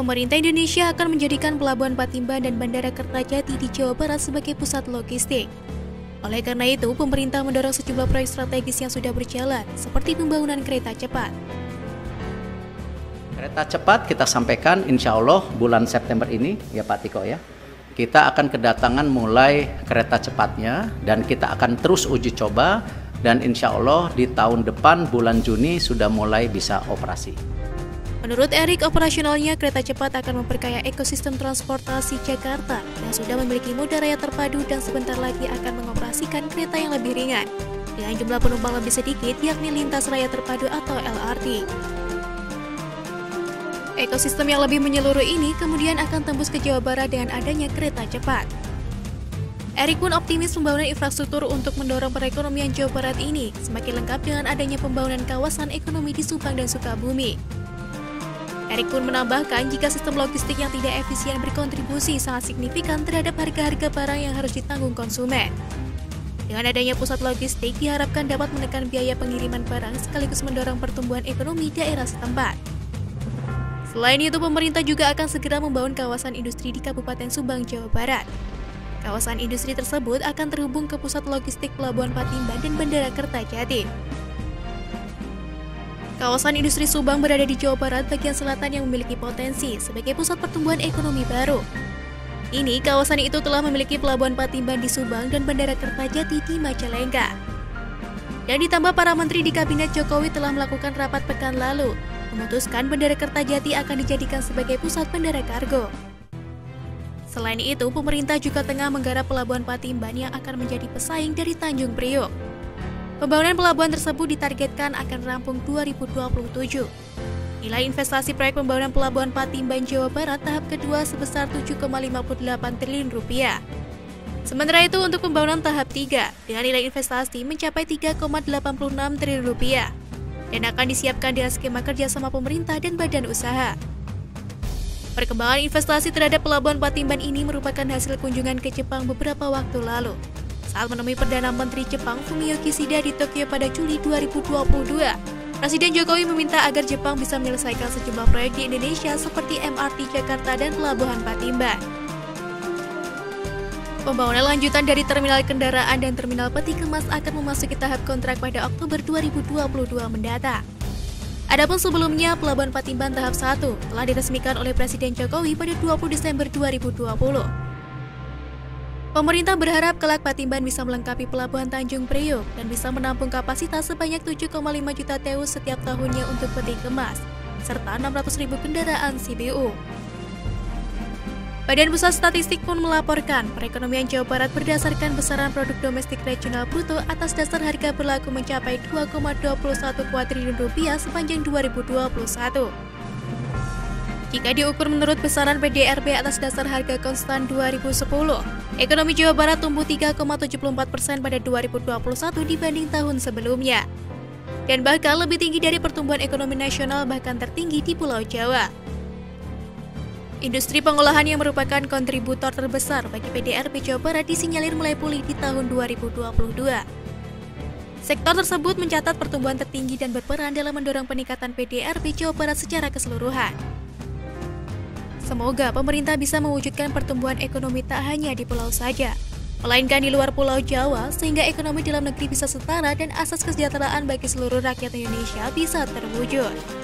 Pemerintah Indonesia akan menjadikan Pelabuhan Patimban dan Bandara Kertajati di Jawa Barat sebagai pusat logistik. Oleh karena itu, pemerintah mendorong sejumlah proyek strategis yang sudah berjalan, seperti pembangunan kereta cepat. Kereta cepat kita sampaikan insya Allah bulan September ini, ya Pak Tiko ya. Kita akan kedatangan mulai kereta cepatnya dan kita akan terus uji coba dan insya Allah di tahun depan bulan Juni sudah mulai bisa operasi. Menurut Erik, operasionalnya kereta cepat akan memperkaya ekosistem transportasi Jakarta yang sudah memiliki moda raya terpadu dan sebentar lagi akan mengoperasikan kereta yang lebih ringan dengan jumlah penumpang lebih sedikit, yakni lintas raya terpadu atau LRT. Ekosistem yang lebih menyeluruh ini kemudian akan tembus ke Jawa Barat dengan adanya kereta cepat. Erik pun optimis pembangunan infrastruktur untuk mendorong perekonomian Jawa Barat ini semakin lengkap dengan adanya pembangunan kawasan ekonomi di Subang dan Sukabumi. Erik pun menambahkan jika sistem logistik yang tidak efisien berkontribusi sangat signifikan terhadap harga-harga barang yang harus ditanggung konsumen. Dengan adanya pusat logistik diharapkan dapat menekan biaya pengiriman barang sekaligus mendorong pertumbuhan ekonomi daerah setempat. Selain itu, pemerintah juga akan segera membangun kawasan industri di Kabupaten Subang, Jawa Barat. Kawasan industri tersebut akan terhubung ke pusat logistik Pelabuhan Patimban dan Bandara Kertajati. Kawasan industri Subang berada di Jawa Barat bagian selatan yang memiliki potensi sebagai pusat pertumbuhan ekonomi baru. Ini kawasan itu telah memiliki Pelabuhan Patimban di Subang dan Bandara Kertajati di Majalengka. Dan ditambah para menteri di Kabinet Jokowi telah melakukan rapat pekan lalu, memutuskan Bandara Kertajati akan dijadikan sebagai pusat bandara kargo. Selain itu, pemerintah juga tengah menggarap Pelabuhan Patimban yang akan menjadi pesaing dari Tanjung Priok. Pembangunan pelabuhan tersebut ditargetkan akan rampung 2027. Nilai investasi proyek pembangunan Pelabuhan Patimban Jawa Barat tahap kedua sebesar 7,58 triliun rupiah. Sementara itu untuk pembangunan tahap 3 dengan nilai investasi mencapai 3,86 triliun rupiah dan akan disiapkan dengan skema kerjasama pemerintah dan badan usaha. Perkembangan investasi terhadap Pelabuhan Patimban ini merupakan hasil kunjungan ke Jepang beberapa waktu lalu saat menemui Perdana Menteri Jepang Fumio Kishida di Tokyo pada Juli 2022. Presiden Jokowi meminta agar Jepang bisa menyelesaikan sejumlah proyek di Indonesia seperti MRT Jakarta dan Pelabuhan Patimban. Pembangunan lanjutan dari terminal kendaraan dan terminal peti kemas akan memasuki tahap kontrak pada Oktober 2022 mendatang. Adapun sebelumnya, Pelabuhan Patimban tahap 1 telah diresmikan oleh Presiden Jokowi pada 20 Desember 2020. Pemerintah berharap kelak Patimban bisa melengkapi Pelabuhan Tanjung Priok dan bisa menampung kapasitas sebanyak 7,5 juta TEU setiap tahunnya untuk peti kemas, serta 600.000 kendaraan CBU. Badan Pusat Statistik pun melaporkan perekonomian Jawa Barat berdasarkan besaran produk domestik regional bruto atas dasar harga berlaku mencapai 2,21 triliun rupiah sepanjang 2021. Jika diukur menurut besaran PDRB atas dasar harga konstan 2010, ekonomi Jawa Barat tumbuh 3,74% pada 2021 dibanding tahun sebelumnya. Dan bahkan lebih tinggi dari pertumbuhan ekonomi nasional bahkan tertinggi di Pulau Jawa. Industri pengolahan yang merupakan kontributor terbesar bagi PDRB Jawa Barat disinyalir mulai pulih di tahun 2022. Sektor tersebut mencatat pertumbuhan tertinggi dan berperan dalam mendorong peningkatan PDRB Jawa Barat secara keseluruhan. Semoga pemerintah bisa mewujudkan pertumbuhan ekonomi tak hanya di pulau saja, melainkan di luar Pulau Jawa sehingga ekonomi dalam negeri bisa setara dan asas kesejahteraan bagi seluruh rakyat Indonesia bisa terwujud.